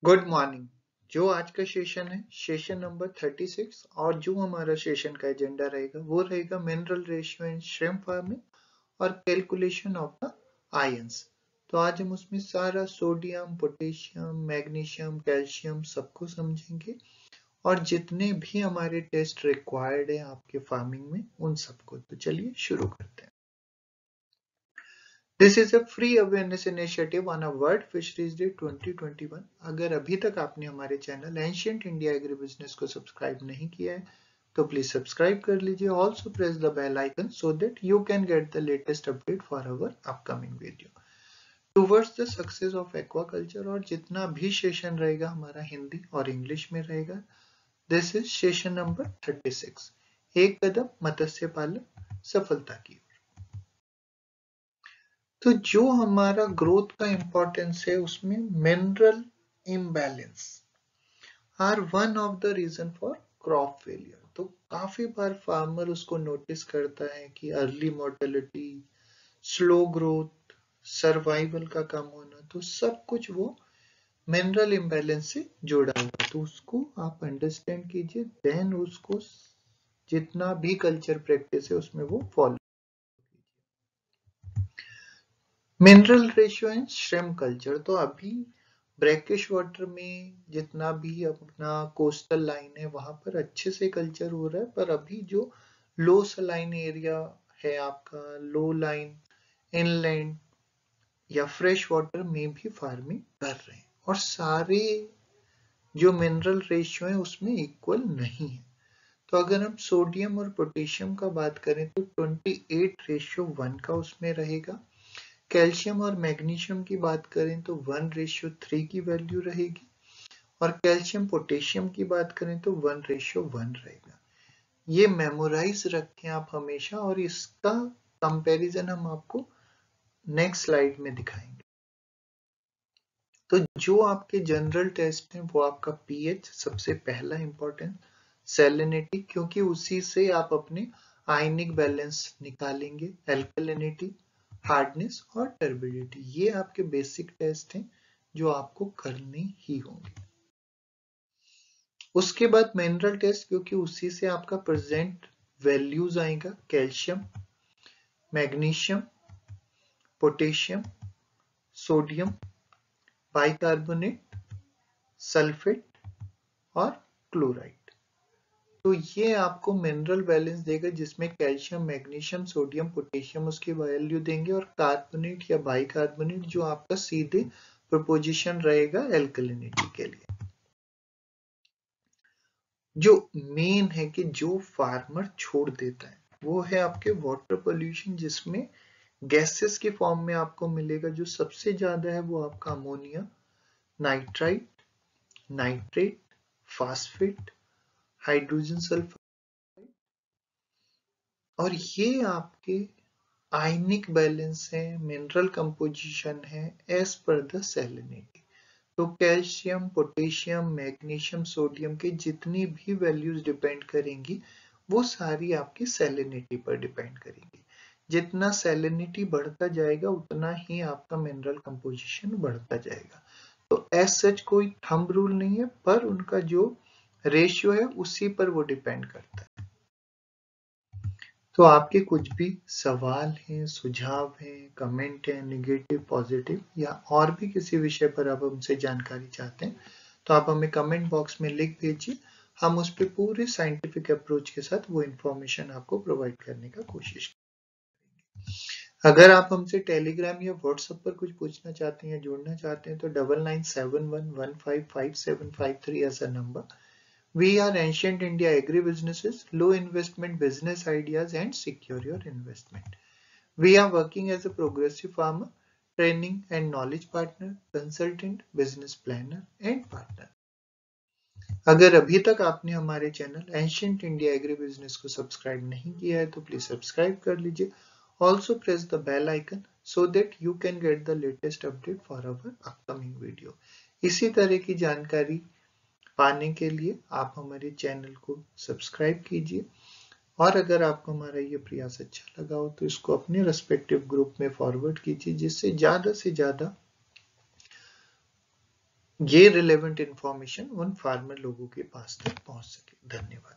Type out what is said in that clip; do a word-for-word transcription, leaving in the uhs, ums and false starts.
Good morning. जो आज का सेशन है सेशन नंबर थर्टी सिक्स और जो हमारा सेशन का एजेंडा रहेगा वो रहेगा mineral ratio in shrimp farming और कैलकुलेशन ऑफ द आयंस। तो आज हम उसमें सारा सोडियम, पोटेशियम, मैग्नीशियम, कैल्शियम सबको समझेंगे और जितने भी हमारे टेस्ट रिक्वायर्ड है आपके फार्मिंग में उन सबको। तो चलिए शुरू करते हैं। This is a free awareness initiative on a world fisheries day twenty twenty one. अगर अभी तक आपने हमारे channel ancient India agri business को सब्सक्राइब नहीं किया है तो प्लीज सब्सक्राइब कर लीजिए। Also press the bell icon so that you can get the latest update for our upcoming video towards the success of aquaculture. और जितना भी सेशन रहेगा हमारा हिंदी और इंग्लिश में रहेगा। This is session number thirty six, एक कदम मत्स्य पालन सफलता की। तो जो हमारा ग्रोथ का इंपॉर्टेंस है उसमें mineral imbalance are one of the reason for crop failure. तो काफी बार फार्मर उसको नोटिस करता है कि early mortality, slow growth, survival का कम होना, तो सब कुछ वो मिनरल इम्बैलेंस से जुड़ा हुआ है। तो उसको आप अंडरस्टैंड कीजिए, देन उसको जितना भी कल्चर प्रैक्टिस है उसमें वो follow. Mineral ratio and shrimp culture. तो अभी ब्रैकिश वाटर में जितना भी अपना कोस्टल लाइन है वहां पर अच्छे से कल्चर हो रहा है, पर अभी जो लो सलाइन एरिया है आपका, लो लाइन, इनलैंड या फ्रेश वाटर में भी फार्मिंग कर रहे हैं और सारे जो मिनरल रेशियो है उसमें इक्वल नहीं है। तो अगर हम सोडियम और पोटेशियम का बात करें तो ट्वेंटी एट रेशियो वन का उसमें रहेगा। कैल्शियम और मैग्नीशियम की बात करें तो वन रेशियो थ्री की वैल्यू रहेगी और कैल्शियम पोटेशियम की बात करें तो वन रेशियो वन रहेगा। ये मेमोराइज रखें आप हमेशा और इसका कंपैरिजन हम आपको नेक्स्ट स्लाइड में दिखाएंगे। तो जो आपके जनरल टेस्ट हैं वो आपका पीएच सबसे पहला इंपॉर्टेंट, सैलिनिटी क्योंकि उसी से आप अपने आयनिक बैलेंस निकालेंगे, एल्कलिनिटी, हार्डनेस और टर्बिडिटी। ये आपके बेसिक टेस्ट हैं जो आपको करने ही होंगे। उसके बाद मिनरल टेस्ट क्योंकि उसी से आपका प्रेजेंट वैल्यूज आएगा, calcium, magnesium, potassium, sodium, bicarbonate, sulphate और क्लोराइड। तो ये आपको मिनरल बैलेंस देगा जिसमें कैल्शियम, मैग्नीशियम, सोडियम, पोटेशियम उसकी वैल्यू देंगे और कार्बोनेट या बाइकार्बोनेट जो आपका सीधे प्रोपोजिशन रहेगा एल्कलिनिटी के लिए। जो मेन है कि जो फार्मर छोड़ देता है वो है आपके वाटर पोल्यूशन, जिसमें गैसेस के फॉर्म में आपको मिलेगा। जो सबसे ज्यादा है वो आपका ammonia, nitrite, nitrate, phosphate, hydrogen sulphide, और ये आपके आयनिक बैलेंस है, मिनरल कंपोजिशन है एज पर द सैलिनिटी। तो कैल्शियम, पोटेशियम, मैग्नीशियम, सोडियम के जितनी भी वैल्यूज डिपेंड करेंगी वो सारी आपकी सैलिनिटी पर डिपेंड करेंगी। जितना सैलिनिटी बढ़ता जाएगा उतना ही आपका मिनरल कंपोजिशन बढ़ता जाएगा। तो एज सच कोई थंब रूल नहीं है, पर उनका जो रेशियो है उसी पर वो डिपेंड करता है। तो आपके कुछ भी सवाल हैं, सुझाव हैं, कमेंट हैं, निगेटिव, पॉजिटिव या और भी किसी विषय पर आप हमसे जानकारी चाहते हैं तो आप हमें कमेंट बॉक्स में लिख भेजिए। हम उस पर पूरे साइंटिफिक अप्रोच के साथ वो इंफॉर्मेशन आपको प्रोवाइड करने का कोशिश करेंगे। अगर आप हमसे टेलीग्राम या व्हाट्सएप पर कुछ पूछना चाहते हैं या जोड़ना चाहते हैं तो double nine seven one one five five seven five three ऐसा नंबर। We are Ancient India Agri-Businesses, low investment business ideas and secure your investment. We are working as a progressive farmer, training and knowledge partner, consultant, business planner and partner. अगर अभी तक आपने हमारे channel Ancient India Agri-Business को subscribe नहीं किया है तो प्लीज सब्सक्राइब कर लीजिए। Also press the bell icon so that you can get the latest update for our upcoming video. इसी तरह की जानकारी पाने के लिए आप हमारे चैनल को सब्सक्राइब कीजिए और अगर आपको हमारा ये प्रयास अच्छा लगा हो तो इसको अपने रेस्पेक्टिव ग्रुप में फॉरवर्ड कीजिए जिससे ज्यादा से ज्यादा ये रिलेवेंट इंफॉर्मेशन उन फार्मर लोगों के पास तक पहुंच सके। धन्यवाद।